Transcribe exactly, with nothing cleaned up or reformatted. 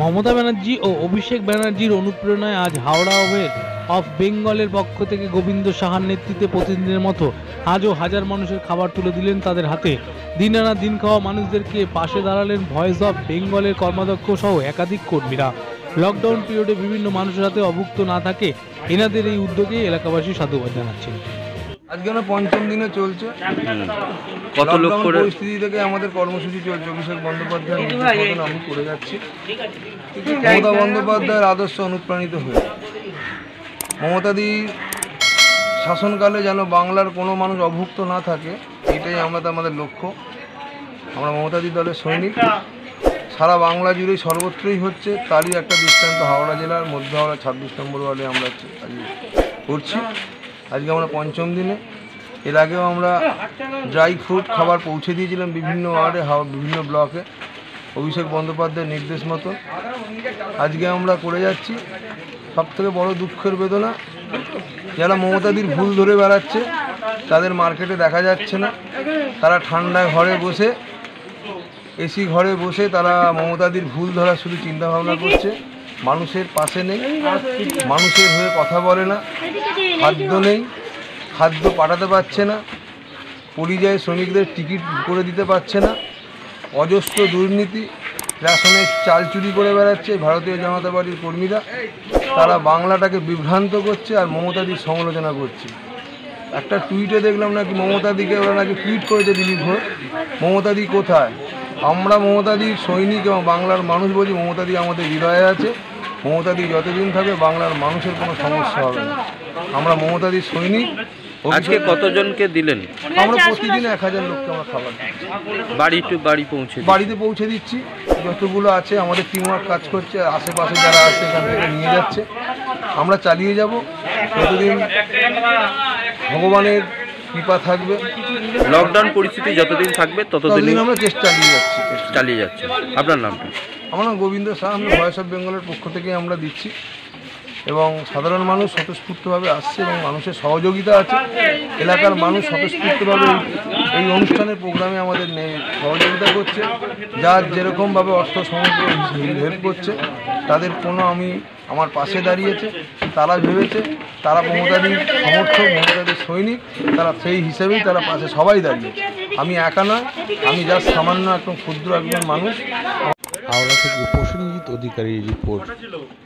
মমতা ব্যানার্জি ও অভিষেক ব্যানার্জির অনুপ্রেরণায় আজ হাওড়া ওয়েভ অফ বেঙ্গলের পক্ষ থেকে গোবিন্দ সাহার নেতৃত্বে প্রতিদিনের মতো আজও হাজার মানুষের খাবার তুলে দিলেন তাদের হাতে। দিন আনা দিন খাওয়া মানুষদেরকে পাশে দাঁড়ালেন ভয়েস অফ বেঙ্গলের কর্মাধ্যক্ষ সহ একাধিক কর্মীরা। লকডাউন পিরিয়ডে বিভিন্ন মানুষের হাতে অভুক্ত না থাকে এনাদের এই উদ্যোগে এলাকাবাসী সাধুবাদ জানাচ্ছেন। আজকে আমরা পঞ্চম দিনে চলছে। কত লোক করে পরিস্থিতি থেকে আমাদের কর্মসূচি চলছে। অভিষেক বন্দ্যোপাধ্যায় মতন আমি করে যাচ্ছি। মমতা বন্দ্যোপাধ্যায়ের আদর্শ অনুপ্রাণিত হয়ে মমতাদি শাসনকালে যেন বাংলার কোনো মানুষ অভুক্ত না থাকে, এটাই আমাদের আমাদের লক্ষ্য। আমরা মমতাদি দলের সৈনিক। সারা বাংলা জুড়েই সর্বত্রই হচ্ছে, তারই একটা দৃষ্টান্ত হাওড়া জেলার মধ্য হাওড়া ছাব্বিশ নম্বর ওয়ার্ডে আমরা করছি। আজকে আমরা পঞ্চম দিনে। এর আগেও আমরা ড্রাই ফ্রুট খাবার পৌঁছে দিয়েছিলাম বিভিন্ন ওয়ার্ডে, বিভিন্ন ব্লকে অভিষেক বন্দ্যোপাধ্যায়ের নির্দেশ মতো। আজকে আমরা করে যাচ্ছি। সবথেকে বড় দুঃখের বেদনা, যারা মমতাদির ভুল ধরে বেড়াচ্ছে তাদের মার্কেটে দেখা যাচ্ছে না। তারা ঠান্ডায় ঘরে বসে, এসি ঘরে বসে তারা মমতাদির ভুল ধরা শুধু চিন্তাভাবনা করছে। মানুষের পাশে নেই, মানুষের হয়ে কথা বলে না, খাদ্য নেই, খাদ্য পাঠাতে পারছে না, পরিযায়ী শ্রমিকদের টিকিট করে দিতে পারছে না, অজস্র দুর্নীতি, রেশনের চাল চুরি করে বেড়াচ্ছে ভারতীয় জনতা পার্টির কর্মীরা। তারা বাংলাটাকে বিভ্রান্ত করছে আর মমতাদির সমালোচনা করছে। একটা টুইটে দেখলাম নাকি মমতাদিকে ওরা নাকি টুইট করেছে দিলীপ ঘোষ। মমতাদি কোথায়? আমরা মমতাদির সৈনিক এবং বাংলার মানুষ বলছি মমতাদি আমাদের হৃদয়ে আছে। মমতাদি যতদিন থাকবে বাংলার মানুষের কোনো সমস্যা হবে না। আমরা মমতাদির সৈনিক। আজকে কতজনকে দিলেন? আমরা প্রতিদিন এক হাজার লোককে আমরা খাবার দিচ্ছি। বাড়ি টু বাড়ি পৌঁছে বাড়িতে পৌঁছে দিচ্ছি। যতগুলো আছে আমাদের টিমওয়ার্ক কাজ করছে, আশেপাশে যারা আছে এখান থেকে নিয়ে যাচ্ছে। আমরা চালিয়ে যাব যতদিন ভগবানের কৃপা থাকবে। লকডাউন পরিস্থিতি যতদিন থাকবে ততদিন আমরা চেষ্টা চালিয়ে যাচ্ছি চালিয়ে যাচ্ছে আপনার নামটা? আমার নাম গোবিন্দ শাহ। আমরা ভয়েস অফ বেঙ্গলের পক্ষ থেকে আমরা দিচ্ছি এবং সাধারণ মানুষ স্বতঃস্ফূর্তভাবে আসছে এবং মানুষের সহযোগিতা আছে। এলাকার মানুষ স্বতঃস্ফূর্তভাবে এই অনুষ্ঠানের প্রোগ্রামে আমাদের সহযোগিতা করছে। যার যেরকমভাবে অর্থ সমগ্র হেল্প করছে তাদের কোনো আমি আমার পাশে দাঁড়িয়েছে। তারা ভেবেছে তারা মমতাদির সমর্থক, মমতাদির সৈনিক, তারা সেই হিসেবেই তারা পাশে সবাই দাঁড়িয়েছে। আমি একা নয়, আমি জাস্ট সামান্য একদম ক্ষুদ্র একজন মানুষ। হাওড়া থেকে প্রসেনজিৎ অধিকারী রিপোর্ট।